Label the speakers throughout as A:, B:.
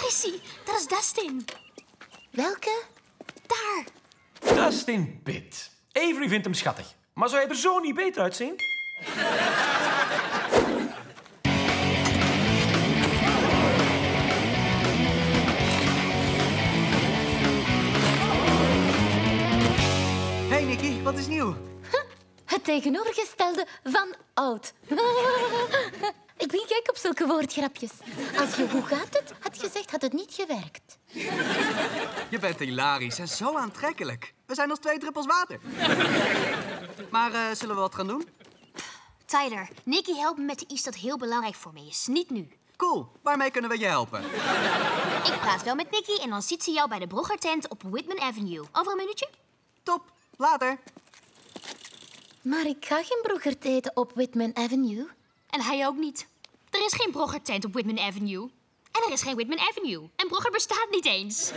A: is hij. Dat is Dustin.
B: Welke?
A: Daar.
C: Dustin Pitt. Avery vindt hem schattig. Maar zou hij er zo niet beter uitzien?
D: Hey Nicky, wat is nieuw?
B: Het tegenovergestelde van oud. Ik ben gek op zulke woordgrapjes. Als je hoe gaat het had gezegd, had het niet gewerkt.
D: Je bent hilarisch en zo aantrekkelijk. We zijn als 2 druppels water. Maar zullen we wat gaan doen?
A: Tyler, Nicky helpt me met iets dat heel belangrijk voor me is. Niet nu.
D: Cool, waarmee kunnen we je helpen?
A: Ik praat wel met Nicky en dan ziet ze jou bij de Broggertent op Whitman Avenue. Over een minuutje?
D: Top, later.
B: Maar ik ga geen broggert eten op Whitman Avenue.
A: En hij ook niet. Er is geen Broggertent op Whitman Avenue. En er is geen Whitman Avenue. En Brogger bestaat niet eens.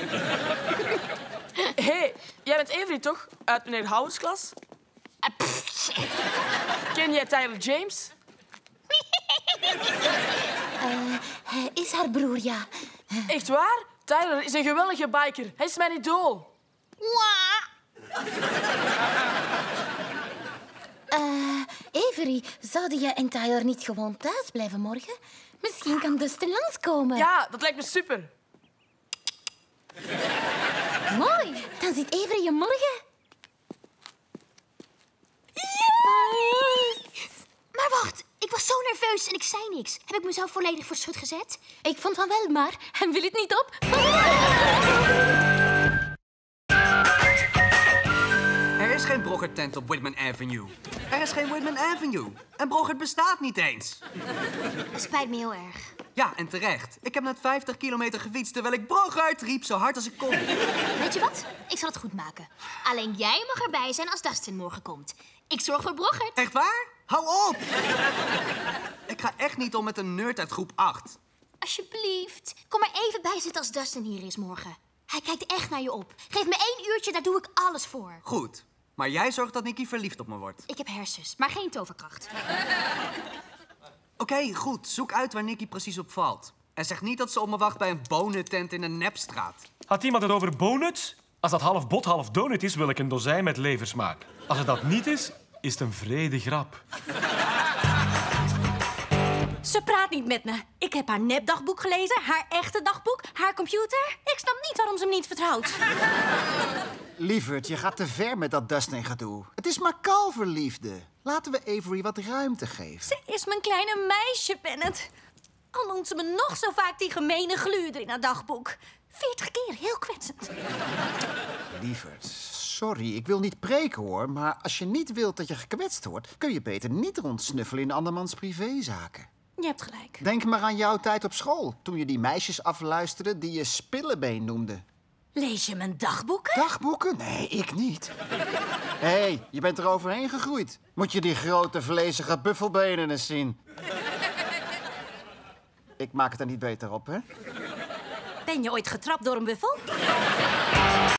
E: Hé, jij bent Avery toch? Uit meneer Howard's klas? Ken jij Tyler James?
B: Hij is haar broer, ja.
E: Echt waar? Tyler is een geweldige biker. Hij is mijn idool.
B: Avery, zouden jij en Tyler niet gewoon thuis blijven morgen? Misschien kan Dustin langskomen.
E: Ja, dat lijkt me super.
B: Mooi, dan ziet Avery je morgen.
A: Maar wacht, ik was zo nerveus en ik zei niks. Heb ik mezelf volledig voor schut gezet?
B: Ik vond van wel, maar hij wil het niet op.
D: Er is geen Broggertent op Whitman Avenue. Er is geen Whitman Avenue. En Broggert bestaat niet eens.
A: Dat spijt me heel erg.
D: Ja, en terecht. Ik heb net 50 kilometer gefietst terwijl ik Broggert riep zo hard als ik kon.
A: Weet je wat? Ik zal het goed maken. Alleen jij mag erbij zijn als Dustin morgen komt. Ik zorg voor Broggert.
D: Echt waar? Hou op! Ik ga echt niet om met een nerd uit groep 8.
A: Alsjeblieft. Kom maar even bij zitten als Dustin hier is morgen. Hij kijkt echt naar je op. Geef me 1 uurtje, daar doe ik alles voor.
D: Goed. Maar jij zorgt dat Nicky verliefd op me wordt.
A: Ik heb hersens, maar geen toverkracht.
D: Oké, goed. Zoek uit waar Nicky precies op valt. En zeg niet dat ze op me wacht bij een bonentent in een nepstraat.
C: Had iemand het over bonuts? Als dat half bot, half donut is, wil ik een dozijn met leversmaak. Als het dat niet is, is het een vrede grap.
F: Ze praat niet met me. Ik heb haar nepdagboek gelezen, haar echte dagboek, haar computer. Ik snap niet waarom ze me niet vertrouwt.
G: Lieverd, je gaat te ver met dat Dustin-gedoe. Het is maar kalverliefde. Laten we Avery wat ruimte geven.
F: Ze is mijn kleine meisje, Bennett. Al noemt ze me nog zo vaak die gemene gluurder in haar dagboek. 40 keer, heel kwetsend.
G: Lieverd, sorry, ik wil niet preken hoor, maar als je niet wilt dat je gekwetst wordt, kun je beter niet rondsnuffelen in andermans privézaken.
F: Je hebt gelijk.
G: Denk maar aan jouw tijd op school, toen je die meisjes afluisterde die je spillebeen noemde.
F: Lees je mijn dagboeken?
G: Dagboeken? Nee, ik niet. Hé, je bent er overheen gegroeid. Moet je die grote vlezige buffelbenen eens zien. Ik maak het er niet beter op, hè?
F: Ben je ooit getrapt door een buffel?